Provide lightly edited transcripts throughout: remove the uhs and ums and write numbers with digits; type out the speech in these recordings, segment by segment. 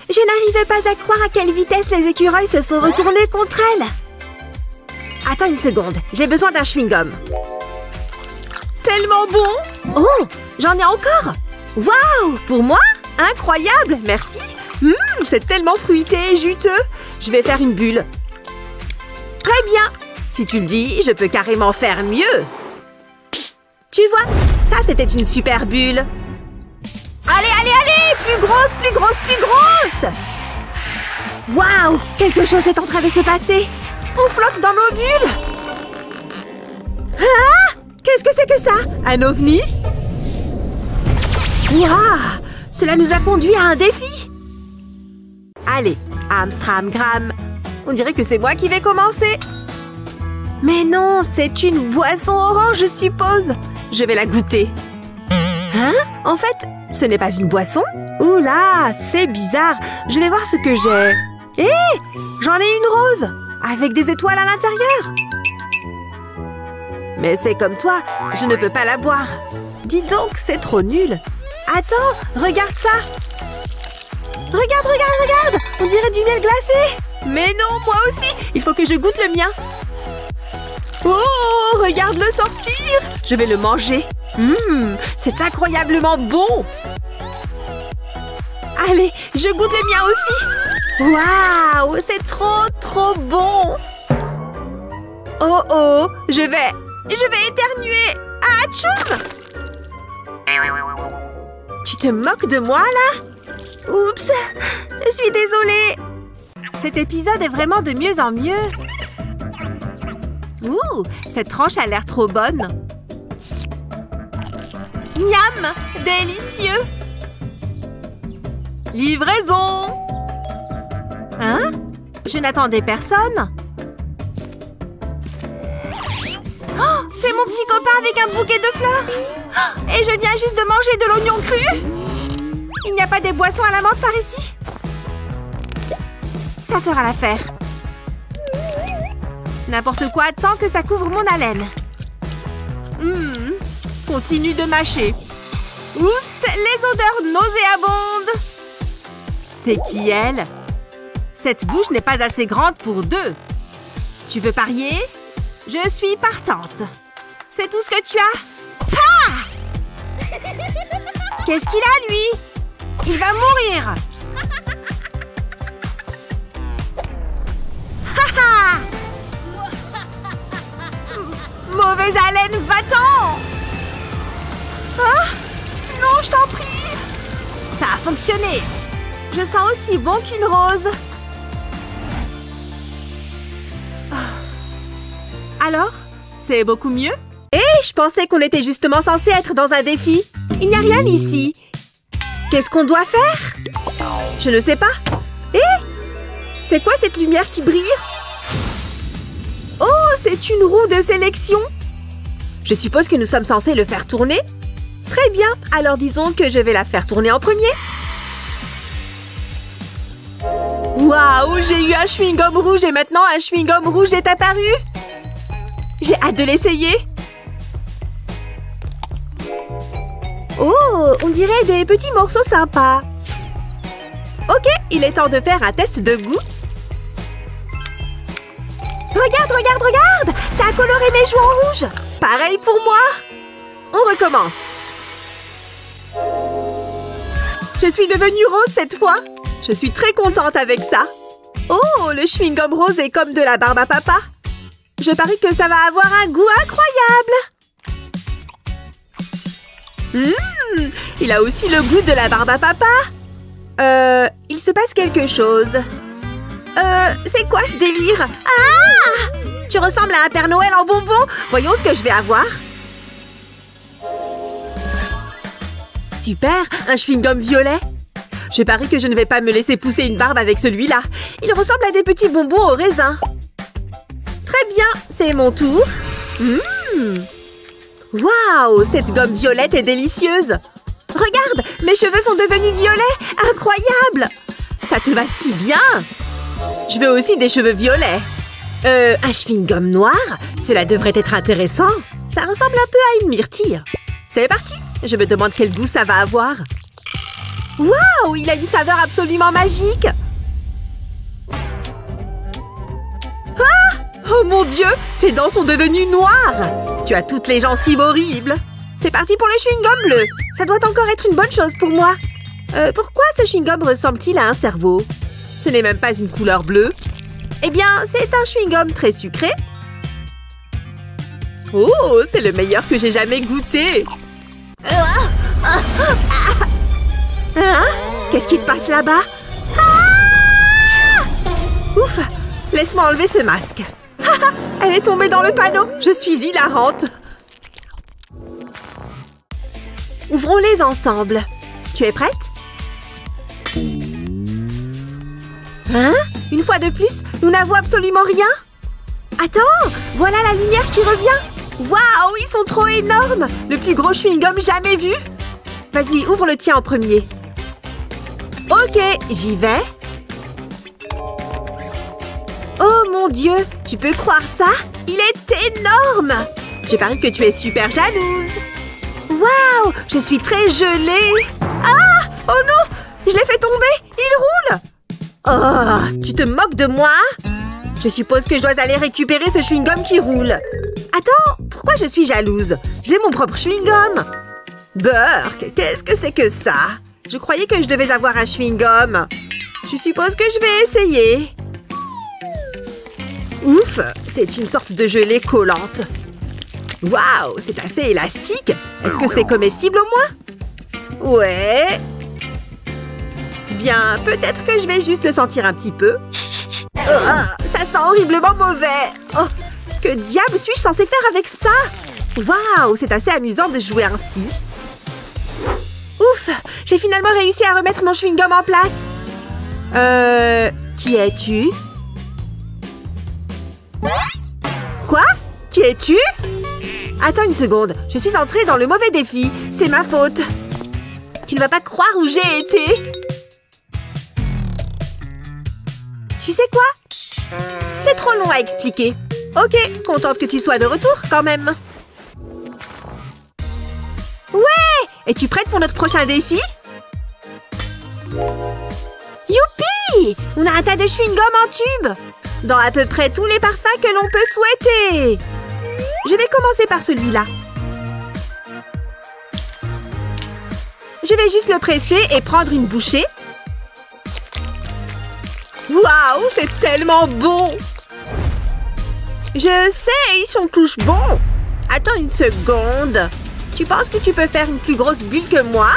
Je n'arrivais pas à croire à quelle vitesse les écureuils se sont retournés contre elle. Attends une seconde, j'ai besoin d'un chewing-gum. Tellement bon! Oh, j'en ai encore! Waouh! Pour moi? Incroyable! Merci! C'est tellement fruité et juteux! Je vais faire une bulle. Très bien! Si tu le dis, je peux carrément faire mieux! Tu vois, ça c'était une super bulle! Allez, allez, allez! Plus grosse, plus grosse, plus grosse! Waouh! Quelque chose est en train de se passer! On flotte dans nos bulles! Ah! Qu'est-ce que c'est que ça? Un ovni? Waouh! Cela nous a conduit à un défi! Allez, Amstramgram! On dirait que c'est moi qui vais commencer! Mais non, c'est une boisson orange, je suppose! Je vais la goûter. Hein? En fait, ce n'est pas une boisson? Oula, c'est bizarre! Je vais voir ce que j'ai. Hé! J'en ai une rose! Avec des étoiles à l'intérieur! Mais c'est comme toi, je ne peux pas la boire. Dis donc, c'est trop nul. Attends, regarde ça. Regarde, regarde, regarde. On dirait du miel glacé. Mais non, moi aussi. Il faut que je goûte le mien. Oh, regarde-le sortir. Je vais le manger. C'est incroyablement bon. Allez, je goûte le mien aussi. Waouh, c'est trop, trop bon. Oh, oh, je vais éternuer. Atchoum! Tu te moques de moi, là? Oups! Je suis désolée! Cet épisode est vraiment de mieux en mieux. Ouh! Cette tranche a l'air trop bonne. Miam! Délicieux! Livraison! Hein? Je n'attendais personne. Oh, c'est mon petit copain avec un bouquet de fleurs. Oh, et je viens juste de manger de l'oignon cru. Il n'y a pas des boissons à la menthe par ici? Ça fera l'affaire. N'importe quoi tant que ça couvre mon haleine. Continue de mâcher. Oups, les odeurs nauséabondes. C'est qui elle? Cette bouche n'est pas assez grande pour deux. Tu veux parier? Je suis partante. C'est tout ce que tu as? Ah! Qu'est-ce qu'il a, lui? Il va mourir! Ha! Mauvaise haleine, va-t'en! Ah! Non, je t'en prie! Ça a fonctionné! Je sens aussi bon qu'une rose. Alors? C'est beaucoup mieux? Hé, je pensais qu'on était justement censé être dans un défi. Il n'y a rien ici. Qu'est-ce qu'on doit faire? Je ne sais pas. Hé! C'est quoi cette lumière qui brille? Oh, c'est une roue de sélection. Je suppose que nous sommes censés le faire tourner. Très bien, alors disons que je vais la faire tourner en premier. Waouh, j'ai eu un chewing-gum rouge et maintenant un chewing-gum rouge est apparu. J'ai hâte de l'essayer. Oh, on dirait des petits morceaux sympas. Ok, il est temps de faire un test de goût. Regarde, regarde, regarde! Ça a coloré mes joues en rouge. Pareil pour moi. On recommence. Je suis devenue rose cette fois. Je suis très contente avec ça. Oh, le chewing-gum rose est comme de la barbe à papa. Je parie que ça va avoir un goût incroyable. Il a aussi le goût de la barbe à papa. Il se passe quelque chose. C'est quoi ce délire? Ah! Tu ressembles à un Père Noël en bonbons. Voyons ce que je vais avoir. Super, un chewing-gum violet. Je parie que je ne vais pas me laisser pousser une barbe avec celui-là. Il ressemble à des petits bonbons au raisin. Très bien, c'est mon tour. Waouh, cette gomme violette est délicieuse. Regarde, mes cheveux sont devenus violets. Incroyable. Ça te va si bien. Je veux aussi des cheveux violets. Un chewing-gum noir? Cela devrait être intéressant. Ça ressemble un peu à une myrtille. C'est parti. Je me demande quel goût ça va avoir. Waouh, il a une saveur absolument magique. Ah! Oh mon Dieu, tes dents sont devenues noires. Tu as toutes les gencives horribles. C'est parti pour le chewing-gum bleu. Ça doit encore être une bonne chose pour moi. Pourquoi ce chewing-gum ressemble-t-il à un cerveau? Ce n'est même pas une couleur bleue. Eh bien, c'est un chewing-gum très sucré. Oh, c'est le meilleur que j'ai jamais goûté. Hein? Qu'est-ce qui se passe là-bas? Ouf! Laisse-moi enlever ce masque. Elle est tombée dans le panneau. Je suis hilarante. Ouvrons-les ensemble. Tu es prête? Hein? Une fois de plus, nous n'avons absolument rien. Attends, voilà la lumière qui revient. Waouh, ils sont trop énormes. Le plus gros chewing-gum jamais vu. Vas-y, ouvre le tien en premier. Ok, j'y vais. Oh mon Dieu, tu peux croire ça? Il est énorme. Je parie que tu es super jalouse. Waouh, je suis très gelée. Ah! Oh non! Je l'ai fait tomber! Il roule! Oh, tu te moques de moi? Je suppose que je dois aller récupérer ce chewing-gum qui roule. Attends, pourquoi je suis jalouse? J'ai mon propre chewing-gum. Burk, qu'est-ce que c'est que ça? Je croyais que je devais avoir un chewing-gum. Je suppose que je vais essayer. Ouf, c'est une sorte de gelée collante. Waouh, c'est assez élastique. Est-ce que c'est comestible au moins? Ouais. Bien, peut-être que je vais juste le sentir un petit peu. Ça sent horriblement mauvais. Oh, que diable suis-je censée faire avec ça? Waouh, c'est assez amusant de jouer ainsi. Ouf, j'ai finalement réussi à remettre mon chewing-gum en place. Qui es-tu? Quoi? Qui es-tu? Attends une seconde, je suis entrée dans le mauvais défi. C'est ma faute. Tu ne vas pas croire où j'ai été. Tu sais quoi? C'est trop long à expliquer. Ok, contente que tu sois de retour quand même. Ouais! Es-tu prête pour notre prochain défi? Youpi! On a un tas de chewing-gum en tube. Dans à peu près tous les parfums que l'on peut souhaiter. Je vais commencer par celui-là. Je vais juste le presser et prendre une bouchée. Waouh, c'est tellement bon! Je sais, ils sont tous bons. Attends une seconde. Tu penses que tu peux faire une plus grosse bulle que moi?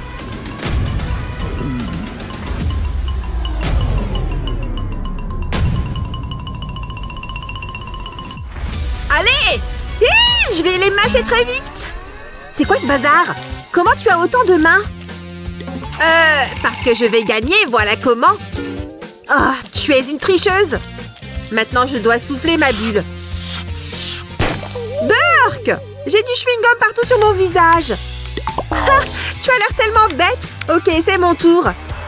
Allez! Je vais les mâcher très vite. C'est quoi ce bazar? Comment tu as autant de mains? Parce que je vais gagner, voilà comment. Oh, tu es une tricheuse. Maintenant, je dois souffler ma bulle. Burk! J'ai du chewing-gum partout sur mon visage. Tu as l'air tellement bête. Ok, c'est mon tour.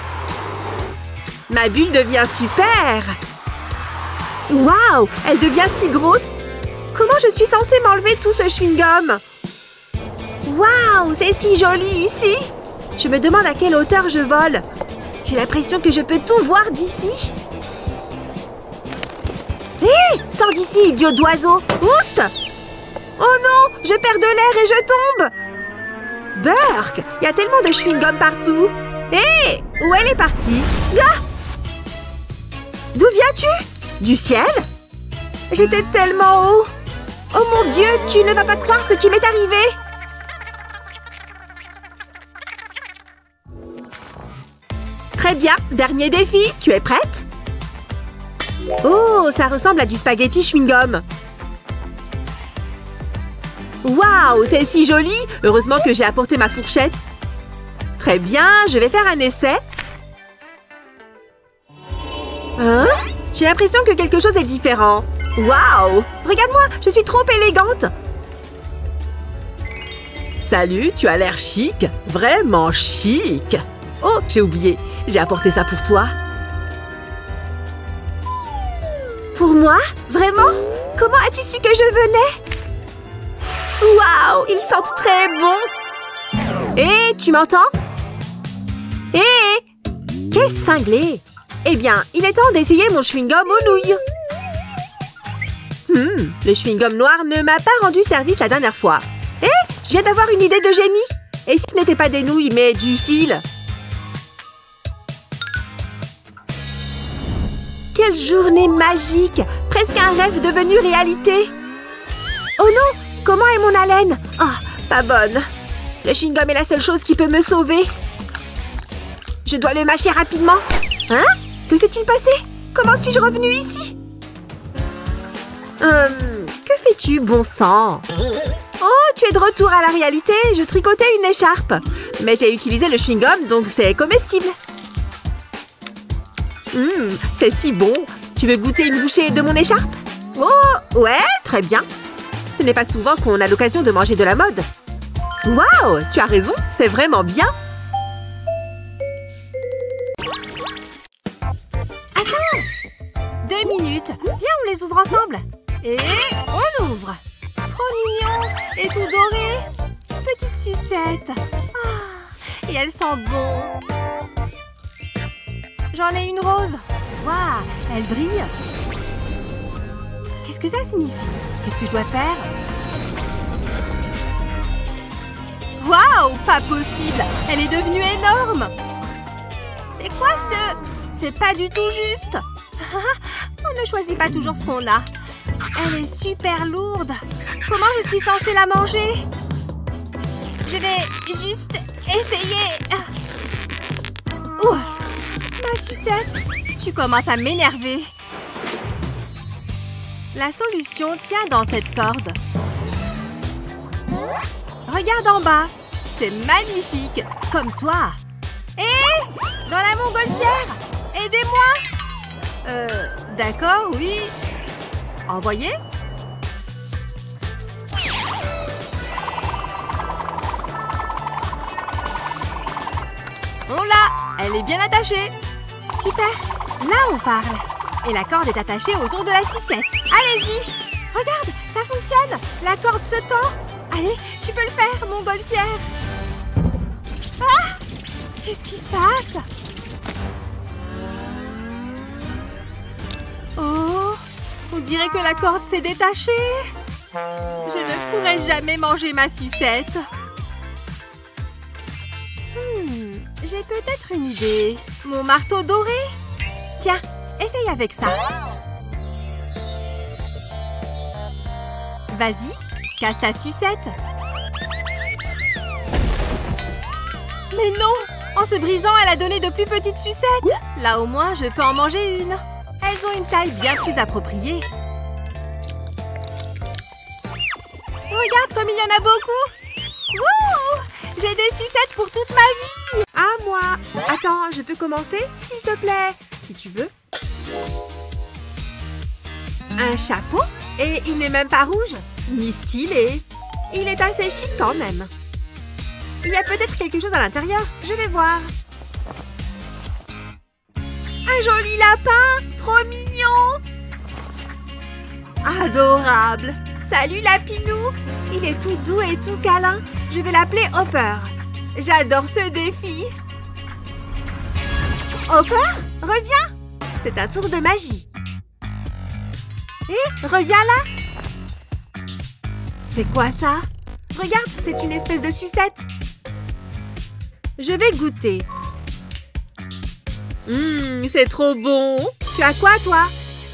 Ma bulle devient super. Waouh, elle devient si grosse. Comment je suis censée m'enlever tout ce chewing-gum? Waouh, c'est si joli ici. Je me demande à quelle hauteur je vole. J'ai l'impression que je peux tout voir d'ici. Hé! Sors d'ici, idiot d'oiseau! Oust! Oh non! Je perds de l'air et je tombe! Burk! Il y a tellement de chewing-gum partout! Hé! Où elle est partie? Ah! D'où viens-tu? Du ciel? J'étais tellement haut! Oh mon Dieu! Tu ne vas pas croire ce qui m'est arrivé! Très bien! Dernier défi! Tu es prête? Oh, ça ressemble à du spaghetti chewing-gum. Waouh, c'est si joli! Heureusement que j'ai apporté ma fourchette. Très bien, je vais faire un essai. Hein? J'ai l'impression que quelque chose est différent. Waouh! Regarde-moi, je suis trop élégante. Salut, tu as l'air chic. Vraiment chic. Oh, j'ai oublié. J'ai apporté ça pour toi. Pour moi? Vraiment? Comment as-tu su que je venais? Waouh! Ils sentent très bon! Hé, tu m'entends? Hé! Quel cinglé! Eh bien, il est temps d'essayer mon chewing-gum aux nouilles. Le chewing-gum noir ne m'a pas rendu service la dernière fois. Hé! Je viens d'avoir une idée de génie! Et si ce n'était pas des nouilles, mais du fil? Quelle journée magique! Presque un rêve devenu réalité! Oh non! Comment est mon haleine? Oh, pas bonne! Le chewing-gum est la seule chose qui peut me sauver. Je dois le mâcher rapidement. Hein? Que s'est-il passé? Comment suis-je revenue ici? Que fais-tu, bon sang? Oh, tu es de retour à la réalité. Je tricotais une écharpe. Mais j'ai utilisé le chewing-gum, donc c'est comestible. C'est si bon. Tu veux goûter une bouchée de mon écharpe? Oh, ouais, très bien. Ce n'est pas souvent qu'on a l'occasion de manger de la mode. Waouh, tu as raison, c'est vraiment bien. Attends! 2 minutes. Viens, on les ouvre ensemble. Et on ouvre. Trop mignon et tout doré. Petite sucette. Ah, et elle sent bon. J'en ai une rose. Waouh, elle brille. Qu'est-ce que ça signifie? Qu'est-ce que je dois faire? Waouh, pas possible. Elle est devenue énorme. C'est quoi ce... C'est pas du tout juste. On ne choisit pas toujours ce qu'on a. Elle est super lourde. Comment je suis censée la manger? Je vais juste essayer. Ouh, ma sucette, tu commences à m'énerver. La solution tient dans cette corde. Regarde en bas. C'est magnifique, comme toi. Hé! Dans la montgolfière! Aidez-moi! D'accord, oui. Envoyez? On l'a! Elle est bien attachée. Super! Là, on parle. Et la corde est attachée autour de la sucette. Allez-y! Regarde, ça fonctionne! La corde se tord. Allez, tu peux le faire, montgolfière. Ah! Qu'est-ce qui se passe? Oh! On dirait que la corde s'est détachée. Je ne pourrai jamais manger ma sucette. J'ai peut-être une idée. Mon marteau doré? Tiens, essaye avec ça. Vas-y, casse ta sucette. Mais non! En se brisant, elle a donné de plus petites sucettes. Là, au moins, je peux en manger une. Elles ont une taille bien plus appropriée. Regarde comme il y en a beaucoup. Wouh! J'ai des sucettes pour toute ma vie. À moi. Attends, je peux commencer, s'il te plaît? Si tu veux. Un chapeau? Et il n'est même pas rouge, ni stylé. Il est assez chic quand même. Il y a peut-être quelque chose à l'intérieur. Je vais voir. Un joli lapin! Trop mignon! Adorable! Salut Lapinou! Il est tout doux et tout câlin. Je vais l'appeler Hopper. J'adore ce défi. Hopper, reviens! C'est un tour de magie. Hé, reviens là! C'est quoi ça? Regarde, c'est une espèce de sucette. Je vais goûter. C'est trop bon. Tu as quoi, toi?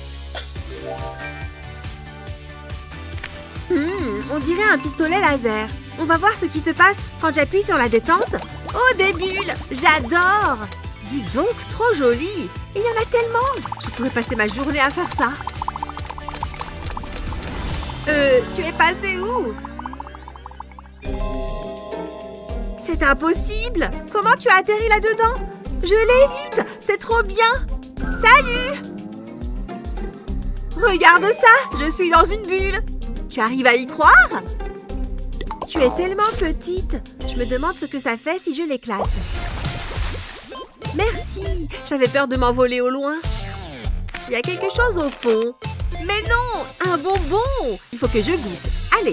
On dirait un pistolet laser. On va voir ce qui se passe quand j'appuie sur la détente. Oh, des bulles! J'adore! Dis donc, trop joli! Il y en a tellement! Je pourrais passer ma journée à faire ça. Tu es passé où? C'est impossible! Comment tu as atterri là-dedans? Je l'évite! C'est trop bien! Salut! Regarde ça! Je suis dans une bulle! Tu arrives à y croire? Tu es tellement petite! Je me demande ce que ça fait si je l'éclate. Merci! J'avais peur de m'envoler au loin. Il y a quelque chose au fond. Mais non! Un bonbon! Il faut que je goûte. Allez!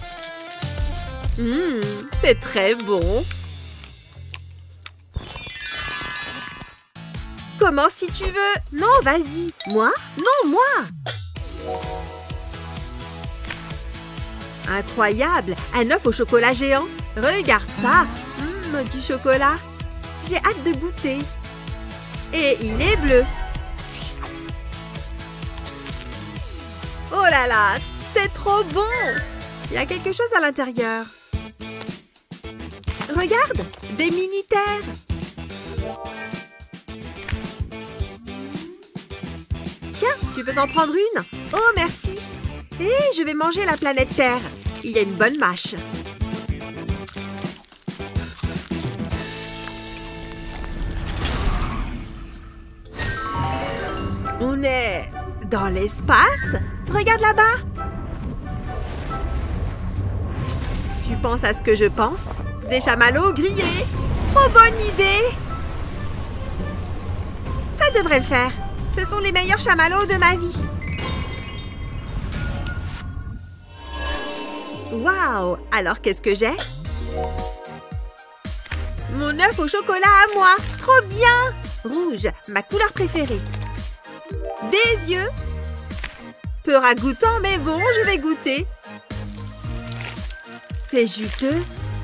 C'est très bon. Commence si tu veux. Non, vas-y. Moi? Non, moi. Incroyable. Un œuf au chocolat géant. Regarde ça. Du chocolat. J'ai hâte de goûter. Et il est bleu. Oh là là, c'est trop bon. Il y a quelque chose à l'intérieur. Regarde, des mini-terres. Tiens, tu veux en prendre une? Oh, merci. Et je vais manger la planète Terre. Il y a une bonne mâche. On est dans l'espace? Regarde là-bas. Tu penses à ce que je pense? Des chamallows grillés. Trop bonne idée. Ça devrait le faire. Ce sont les meilleurs chamallows de ma vie. Waouh! Alors qu'est-ce que j'ai? Mon œuf au chocolat à moi. Trop bien! Rouge, ma couleur préférée. Des yeux. Peu ragoûtant, mais bon, je vais goûter. C'est juteux.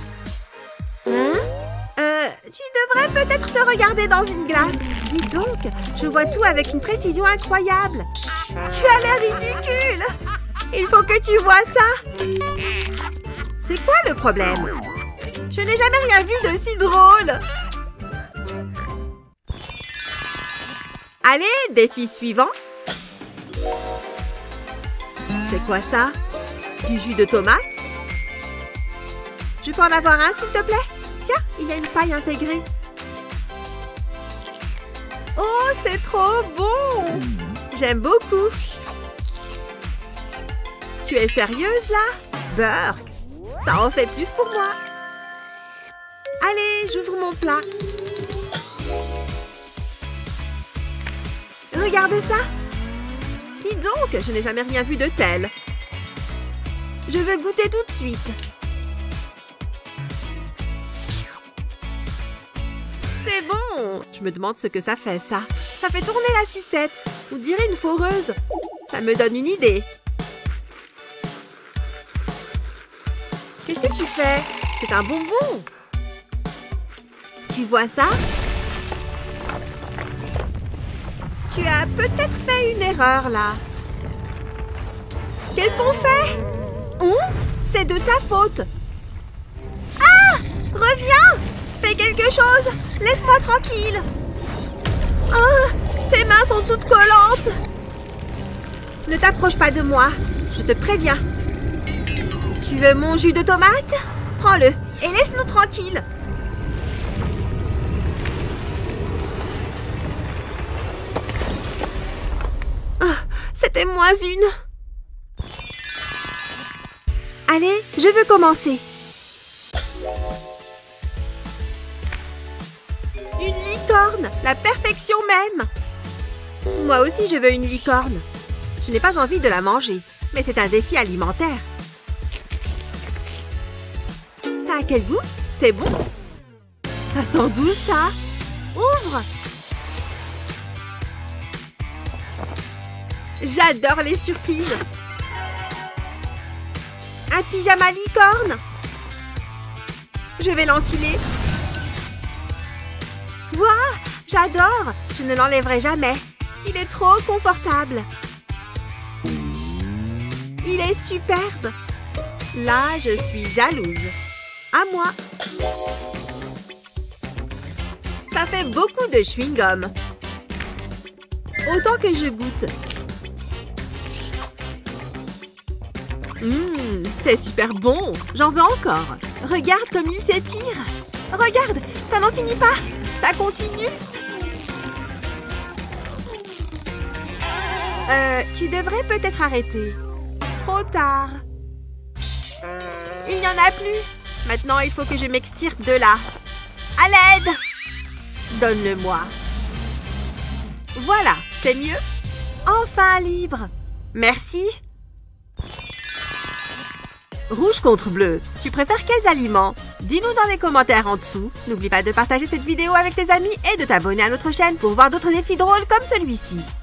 Tu devrais peut-être te regarder dans une glace. Dis donc, je vois tout avec une précision incroyable. Tu as l'air ridicule. Il faut que tu vois ça. C'est quoi le problème? Je n'ai jamais rien vu de si drôle. Allez, défi suivant. C'est quoi ça? Du jus de tomate? Je peux en avoir un, s'il te plaît? Tiens, il y a une paille intégrée. Oh, c'est trop bon! J'aime beaucoup. Tu es sérieuse, là? Burk, ça en fait plus pour moi. Allez, j'ouvre mon plat. Regarde ça. Dis donc, je n'ai jamais rien vu de tel. Je veux goûter tout de suite. C'est bon! Je me demande ce que ça fait, ça. Ça fait tourner la sucette. On dirait une foreuse. Ça me donne une idée. Qu'est-ce que tu fais? C'est un bonbon. Tu vois ça? Tu as peut-être fait une erreur, là. Qu'est-ce qu'on fait? C'est de ta faute. Ah! Reviens! Fais quelque chose! Laisse-moi tranquille! Oh! Tes mains sont toutes collantes! Ne t'approche pas de moi, je te préviens. Tu veux mon jus de tomate? Prends-le et laisse-nous tranquilles. Oh, c'était moins une. Allez, je veux commencer. Une licorne, la perfection même. Moi aussi, je veux une licorne. Je n'ai pas envie de la manger, mais c'est un défi alimentaire. Ça a quel goût? C'est bon. Ça sent doux, ça. Ouvre. J'adore les surprises. Un pyjama licorne. Je vais l'enfiler. Waouh, j'adore. Je ne l'enlèverai jamais. Il est trop confortable. Il est superbe. Là, je suis jalouse. À moi. Ça fait beaucoup de chewing-gum. Autant que je goûte. C'est super bon. J'en veux encore. Regarde comme il s'étire. Regarde, ça n'en finit pas. Ça continue. Tu devrais peut-être arrêter. Trop tard. Il n'y en a plus. Maintenant, il faut que je m'extirpe de là. À l'aide! Donne-le-moi. Voilà, c'est mieux. Enfin libre. Merci. Rouge contre bleu. Tu préfères quels aliments? Dis-nous dans les commentaires en dessous. N'oublie pas de partager cette vidéo avec tes amis et de t'abonner à notre chaîne pour voir d'autres défis drôles comme celui-ci.